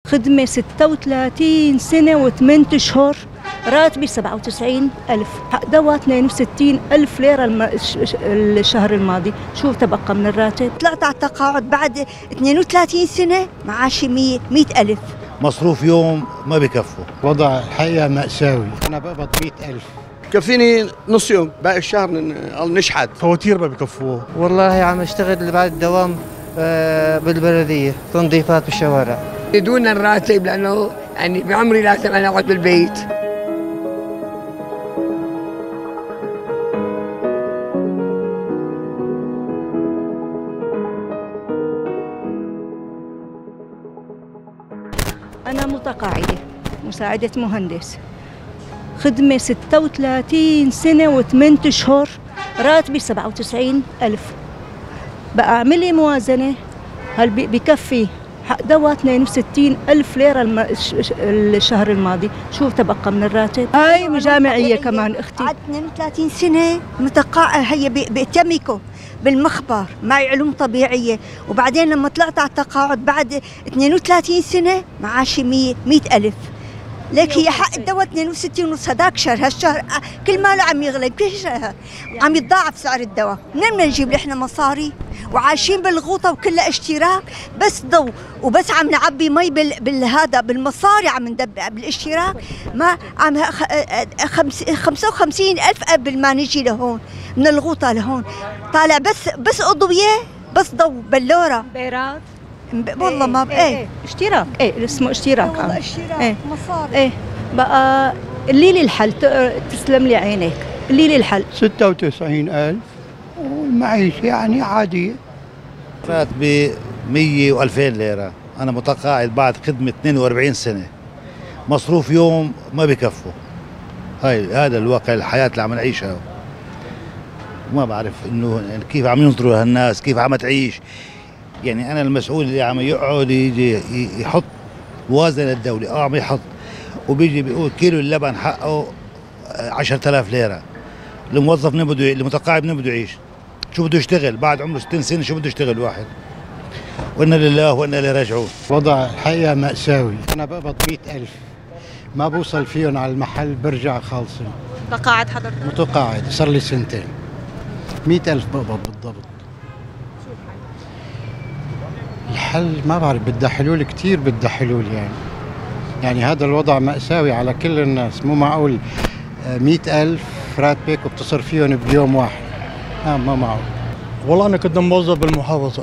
خدمة 36 سنة و8 أشهر، راتبي 97,000، حق دواء 62,000 ليرة الشهر الماضي. شو تبقى من الراتب؟ طلعت على التقاعد بعد 32 سنة، معاشي 100,000. مصروف يوم ما بكفوا. وضع الحقيقة مأساوي، أنا بقبض 100,000. كفيني نص يوم، باقي الشهر نشحت. فواتير ما بكفوه. والله عم اشتغل بعد الدوام بالبلدية تنظيفات بالشوارع. بدون الراتب لأنه يعني بعمري لازم أنا أقعد بالبيت. أنا متقاعدة مساعدة مهندس، خدمة 36 سنة و8 أشهر، راتبي 97,000. بقى أعملي موازنة، هل بكفي حق دواء 62,000 ليرة الشهر الماضي. شو تبقى من الراتب؟ هاي جامعية كمان أختي. بعد 32 سنة متقاعد، هي بتميكو بالمخبر، معي علوم طبيعية، وبعدين لما طلعت على التقاعد بعد 32 سنة معاشي 100,000. ليك هي حق الدواء 62.5، هذاك شهر هالشهر كل ماله عم يغلى، كل شهر عم يتضاعف سعر الدواء. منين بدنا نجيب احنا مصاري وعايشين بالغوطة وكلها اشتراك بس ضو، وبس عم نعبي مي بالهذا بالمصاري عم ندبع بالاشتراك. ما عم 55,000 قبل ما نجي لهون من الغوطة لهون، طالع بس أضوية، بس ضو بلورة بيرات. والله ما ايه اشتراك، اسمه اشتراك. والله اشتراك مصاري. بقى قولي لي الحل، تسلم لي عينك، قولي لي الحل. 96,000 والمعيشة يعني عادية. راتبي 100 و2000 ليرة. أنا متقاعد بعد خدمة 42 سنة، مصروف يوم ما بكفوا. هذا الواقع، الحياة اللي عم نعيشها. وما بعرف إنه كيف عم ينظروا هالناس، كيف عم تعيش. يعني أنا المسؤول اللي عم يقعد يجي يحط موازنة الدولة، عم يحط، وبيجي بيقول كيلو اللبن حقه 10,000 ليرة. الموظف المتقاعد منين بده يعيش؟ شو بده يشتغل بعد عمره 60 سنة؟ شو بده يشتغل واحد؟ وإنا لله وإنا إليه راجعون. وضع الحقيقة مأساوي، أنا بقبض 100,000، ما بوصل فيهم على المحل برجع خالصين. متقاعد حضرتك؟ متقاعد صار لي سنتين. 100,000 بقبض بالضبط. شو الحل ما بعرف، بدها حلول كتير، بدها حلول يعني هذا الوضع مأساوي على كل الناس. مو معقول 100,000 راتبك وبتصرف فيهم بيوم واحد. ما معقول. والله أنا كنت موظف بالمحافظة،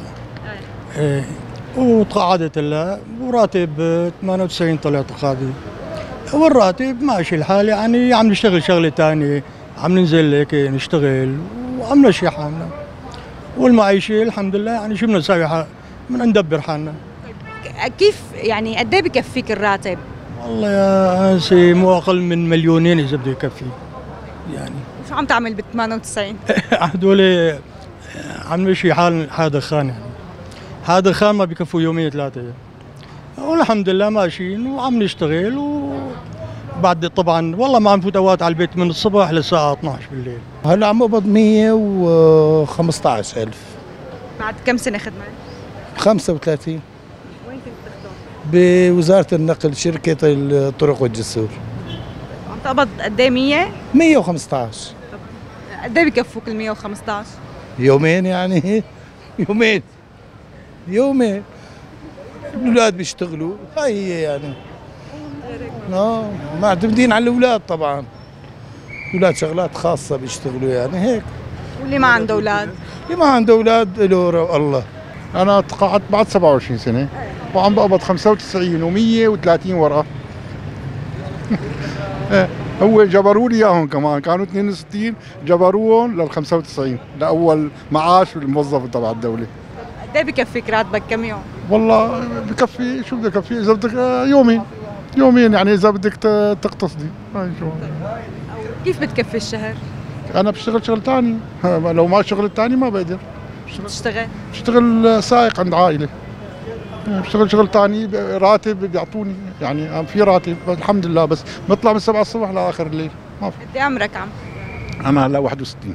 وتقاعدت لها وراتب 98 طلع تقاعدي، والراتب ماشي الحال. يعني عم نشتغل شغلة تانية، عم ننزل هيك نشتغل وعم نمشي حالنا، والمعيشة الحمد لله. يعني شو بدنا نسوي؟ بدنا ندبر حالنا. كيف يعني قد ايه بكفيك الراتب؟ والله يا انسي مو اقل من مليونين اذا بده يكفي. يعني شو عم تعمل ب 98؟ هدول عم نمشي حال هذا خان. يعني هذا خان ما بكفوا يومين ثلاثة، والحمد لله ماشيين وعم نشتغل. وبعد طبعا والله ما عم فوت اوقات على البيت من الصبح للساعة 12 بالليل. هلا عم اقبض 115,000. بعد كم سنة خدمة؟ 35. وين كنت تخدم؟ بوزارة النقل، شركة الطرق والجسور. عم تقبض قد ايه؟ 100؟ 115. قد ايه بكفوك ال 115؟ يومين يعني. يومين الأولاد بيشتغلوا، هاي هي يعني. معتمدين على الأولاد طبعا. الأولاد شغلات خاصة بيشتغلوا يعني هيك. واللي ما عنده أولاد؟ اللي ما عنده أولاد له الله. أنا تقاعدت بعد 27 سنة وعم بقبض 95 و130 ورقة. هو جبروا لي اياهم كمان، كانوا 62 جبروهم لل 95 لاول معاش الموظف تبع الدولة. قد ايه بكفيك راتبك كم يوم؟ والله بكفي، شو بدي كفي اذا بدك يومين يعني اذا بدك تقتصدي. هاي شو. كيف بتكفي الشهر؟ انا بشتغل شغل ثاني، لو ما شغل ثاني ما بقدر. بشتغل سائق عند عائلة. بشتغل شغل ثاني، راتب بيعطوني يعني، في راتب الحمد لله، بس بطلع من 7 الصبح لاخر الليل ما في. قد ايه عمرك عم؟ انا هلا 61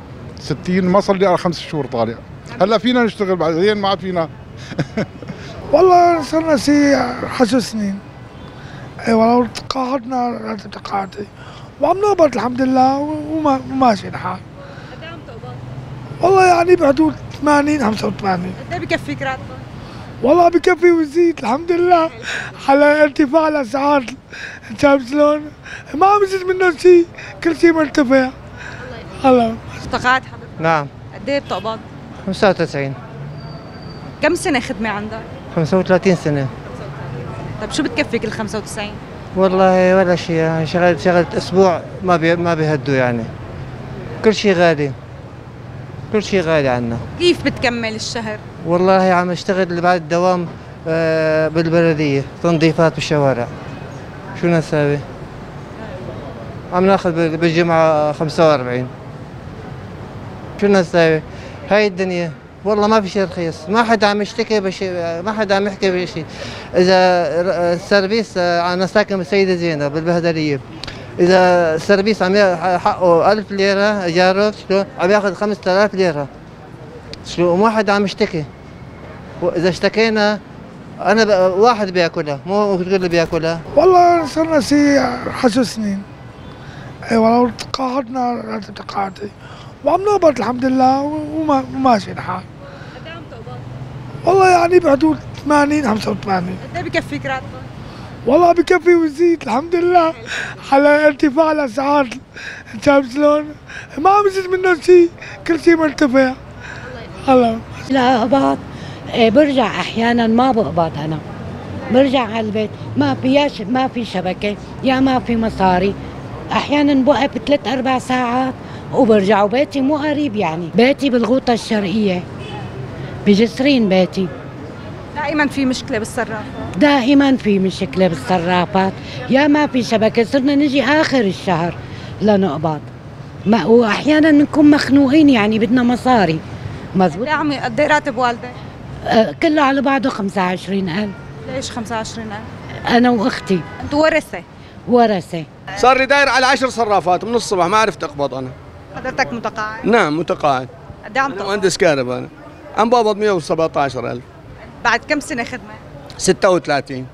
60، ما صار لي 5 شهور طالع. هلا فينا نشتغل بعدين، ما عاد فينا. والله صرنا شي 10 سنين. اي والله تقاعدنا راتب تقاعدي وعم نقبض الحمد لله وماشي الحال. قد ايه عم تقبض؟ والله يعني بحدود 80 85. قد ايه بكفيك راتبك؟ والله بكفي ويزيد الحمد لله على ارتفاع الاسعار. شايف شلون؟ ما عم يزيد منه شيء، كل شيء مرتفع. الله تقاعد حضرتك؟ نعم. قد ايه بتقبض؟ 95. كم سنة خدمة عندك؟ 35 سنة. طيب شو بتكفيك ال 95؟ والله ولا شيء، يعني شغلت اسبوع ما بيهدوا يعني. كل شيء غالي. كل شيء غالي عنا. كيف بتكمل الشهر؟ والله عم اشتغل بعد الدوام بالبلدية، تنظيفات بالشوارع. شو نساوي؟ عم ناخذ بالجمعة 45. شو نساوي؟ هاي الدنيا، والله ما في شيء رخيص، ما حدا عم يشتكي بشيء، ما حدا عم يحكي بشيء. إذا السيرفيس، أنا ساكن بالسيدة زينب بالبهدلية، إذا السيرفيس عم حقه 1000 ليرة إيجاره، شلون؟ عم ياخذ 5000 ليرة. شلون؟ وما حدا عم يشتكي. وإذا اشتكينا أنا واحد بياكلها، مو تقول لي بياكلها. والله صرنا شي 10 سنين. اي والله تقاعدنا راتب تقاعدي وعم نقبض الحمد لله وماشي الحال. قد ايه عم تقبض؟ والله يعني بحدود 80 85. قد ايه بكفيك راتبك؟ والله بكفي ويزيد الحمد لله على ارتفاع الاسعار. شايف شلون؟ ما عم يزيد منه شيء، كل شيء مرتفع. الله لا اقبض. برجع احيانا ما بقبض، انا برجع على البيت ما في شبكه، يا ما في مصاري. احيانا بوقف 3-4 ساعات وبرجع، وبيتي مو قريب يعني، بيتي بالغوطه الشرقيه بجسرين بيتي. دائما في مشكله بالصرافات. دائما في مشكله بالصرافات، يا ما في شبكه، صرنا نجي اخر الشهر لنقبض. واحيانا نكون مخنوقين يعني بدنا مصاري. مزبوط. قد ايه راتب والدك؟ كله على بعضه 25,000. ليش 25,000؟ انا واختي. انتوا ورثه؟ ورثه. صار لي داير على 10 صرافات من الصبح، ما عرفت اقبض انا. حضرتك متقاعد؟ نعم متقاعد. قد ايه عم تقبض؟ مهندس كهرباء انا. عم بقبض 117,000. بعد كم سنه خدمه؟ 36.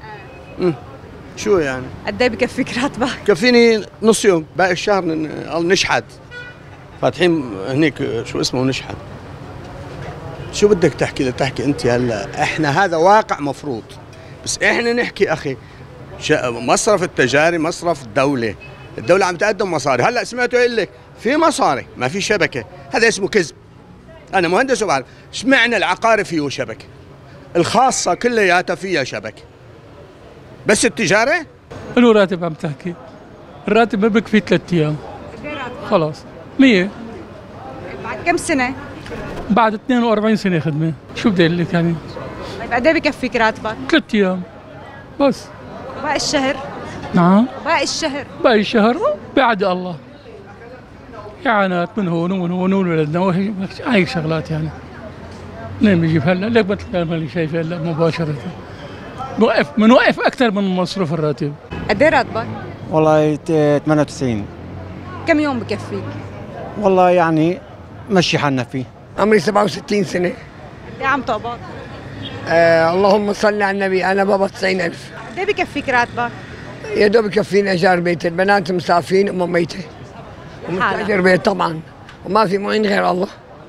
شو يعني؟ قد ايه بكفيك راتبك؟ كفيني نص يوم، باقي الشهر نشحت. فاتحين هنيك شو اسمه نشحت. شو بدك تحكي انت هلا؟ احنا هذا واقع مفروض، بس احنا نحكي اخي مصرف التجاري، مصرف الدولة. الدولة عم تقدم مصاري، هلا سمعتوا يقول لك في مصاري ما في شبكة، هذا اسمه كذب. انا مهندس وبعرف، اشمعنى العقاري فيه شبكة؟ الخاصة كلياتها فيها شبكة. بس التجارة؟ انو راتب عم تحكي؟ الراتب ما بكفي 3 ايام. قد ايه راتبك؟ خلاص 100. بعد كم سنة؟ بعد 42 سنة خدمة، شو بدي اقول لك يعني؟ طيب قد ايه بكفيك راتبك؟ 3 ايام بس. وباقي الشهر؟ نعم؟ باقي الشهر؟ باقي الشهر بعد الله. إعانات من هون ومن هون ولدنا هاي شغلات يعني. منين بيجيب هلا؟ ليك مثل الكلام اللي شايفه هلا مباشرة. بنوقف أكثر من مصروف الراتب. قد ايه راتبك؟ والله 98. كم يوم بكفيك؟ والله يعني مشي حالنا فيه. عمري 67 سنة. قد ايه عم تقبض؟ اللهم صل على النبي، أنا بقبض 90,000. قد ايه بكفيك راتبك؟ يا دوب بكفيني إيجار بيت، البنات مسافين أمهم ميتة. ومستأجر بيت طبعا، وما في معين غير الله.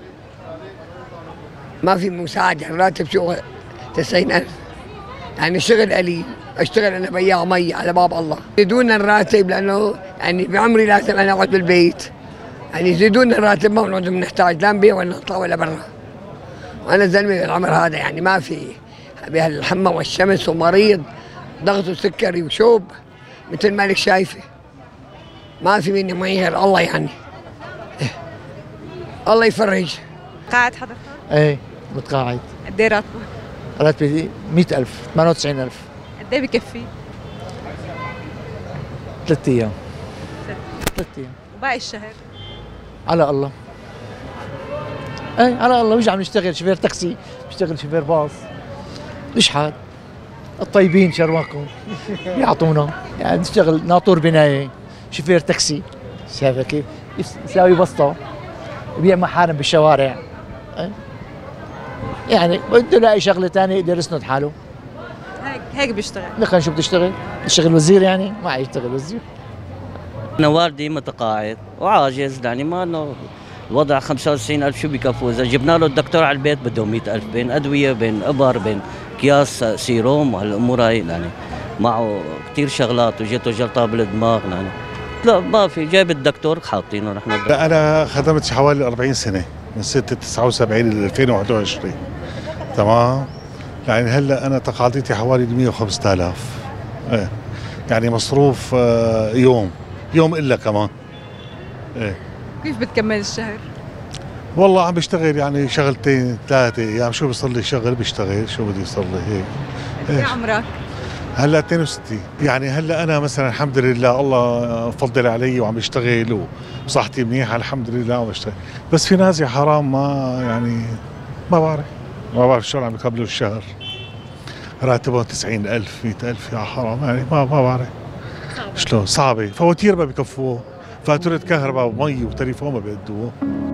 ما في مساعدة، الراتب شو 90,000. يعني شغل قليل، اشتغل انا بياع مي على باب الله. يزيدونا الراتب لانه يعني بعمري لازم انا اقعد بالبيت. يعني يزيدونا الراتب ما بنقعد بنحتاج لا نبيع ولا نطلع ولا برا. وانا زلمه بالعمر هذا يعني ما في بهالحمى والشمس ومريض ضغط وسكري وشوب مثل ما لك شايفه. ما في مني معي غير الله يعني. الله يفرج. قاعد حضرتك؟ ايه متقاعد. قد ايه راتبك؟ راتبي 100,000 98,000. قد ايه بكفي؟ 3 ايام. 3 ايام. وباقي الشهر؟ على الله. ايه على الله، بيجي عم نشتغل شوفير تاكسي، بشتغل شوفير باص، نشحت. الطيبين شرواكم يعطونا، يعني نشتغل ناطور بنايه، شوفير تاكسي، شايفه كيف؟ يساوي بسطه، يبيع محارم بالشوارع. يعني بده يلاقي شغله ثانيه يقدر يسند حاله. هيك بيشتغل. لكن شو بده يشتغل؟ يشتغل وزير يعني؟ ما يشتغل وزير. أنا والدي متقاعد وعاجز، يعني ما إنه الوضع 95,000 شو بكفوا؟ إذا جبنا له الدكتور على البيت بده 100,000 بين أدوية بين إبر بين أكياس سيروم وهالأمور هاي، يعني معه كثير شغلات وجته جلطة بالدماغ يعني. لا ما في، جايب الدكتور حاطينه نحن. لا أنا خدمت حوالي 40 سنة من سنة 79 ل 2021 تمام. يعني هلا أنا تقاعديتي حوالي 105,000. إيه يعني مصروف يوم إلا كمان. إيه كيف بتكمل الشهر؟ والله عم بشتغل يعني شغلتين ثلاثة أيام، شو بيصير لي شغل بشتغل، شو بدي يصير لي هيك. إيه عمرك؟ هلا 62. يعني هلا انا مثلا الحمد لله الله فضل علي وعم بشتغل وصحتي منيحه الحمد لله وعم بشتغل، بس في ناس يا حرام ما يعني ما بعرف شلون عم يقبلوا الشهر، راتبهم 90,000 100,000 يا حرام، يعني ما بعرف شلون صعبه، فواتير ما بكفوه، فاتوره كهرباء ومي وتليفون ما بيقدوه.